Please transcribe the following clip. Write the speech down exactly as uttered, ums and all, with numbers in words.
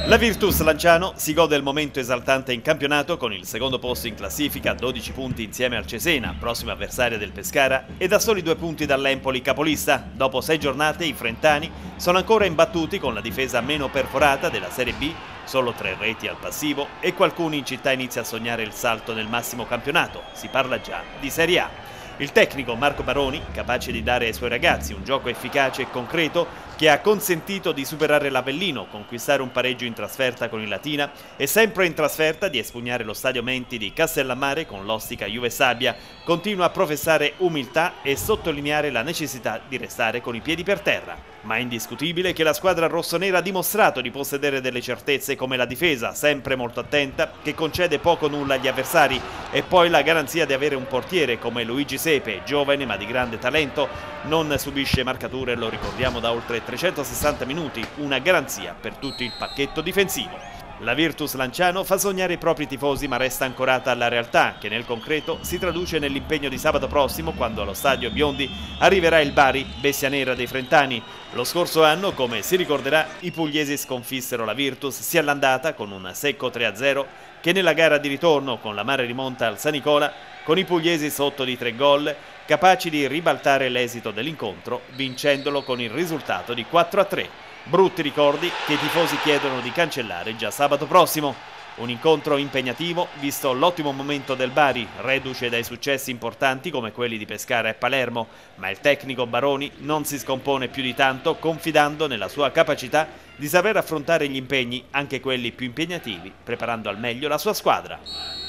La Virtus Lanciano si gode il momento esaltante in campionato con il secondo posto in classifica, dodici punti insieme al Cesena, prossima avversaria del Pescara, e da soli due punti dall'Empoli capolista. Dopo sei giornate i frentani sono ancora imbattuti con la difesa meno perforata della Serie B, solo tre reti al passivo, e qualcuno in città inizia a sognare il salto nel massimo campionato. Si parla già di Serie A. Il tecnico Marco Baroni, capace di dare ai suoi ragazzi un gioco efficace e concreto che ha consentito di superare l'Avellino, conquistare un pareggio in trasferta con il Latina e sempre in trasferta di espugnare lo stadio Menti di Castellammare con l'Ostica Juve Sabbia, continua a professare umiltà e sottolineare la necessità di restare con i piedi per terra. Ma è indiscutibile che la squadra rossonera ha dimostrato di possedere delle certezze come la difesa, sempre molto attenta, che concede poco o nulla agli avversari, e poi la garanzia di avere un portiere come Luigi Sepe, giovane ma di grande talento, non subisce marcature, lo ricordiamo da oltre trecentosessanta minuti, una garanzia per tutto il pacchetto difensivo. La Virtus Lanciano fa sognare i propri tifosi, ma resta ancorata alla realtà, che nel concreto si traduce nell'impegno di sabato prossimo, quando allo stadio Biondi arriverà il Bari, bestia nera dei frentani. Lo scorso anno, come si ricorderà, i pugliesi sconfissero la Virtus sia all'andata con un secco tre a zero che nella gara di ritorno con la mare rimonta al San Nicola, con i pugliesi sotto di tre gol, capaci di ribaltare l'esito dell'incontro, vincendolo con il risultato di quattro a tre. Brutti ricordi che i tifosi chiedono di cancellare già sabato prossimo. Un incontro impegnativo, visto l'ottimo momento del Bari, reduce dai successi importanti come quelli di Pescara e Palermo, ma il tecnico Baroni non si scompone più di tanto, confidando nella sua capacità di saper affrontare gli impegni, anche quelli più impegnativi, preparando al meglio la sua squadra.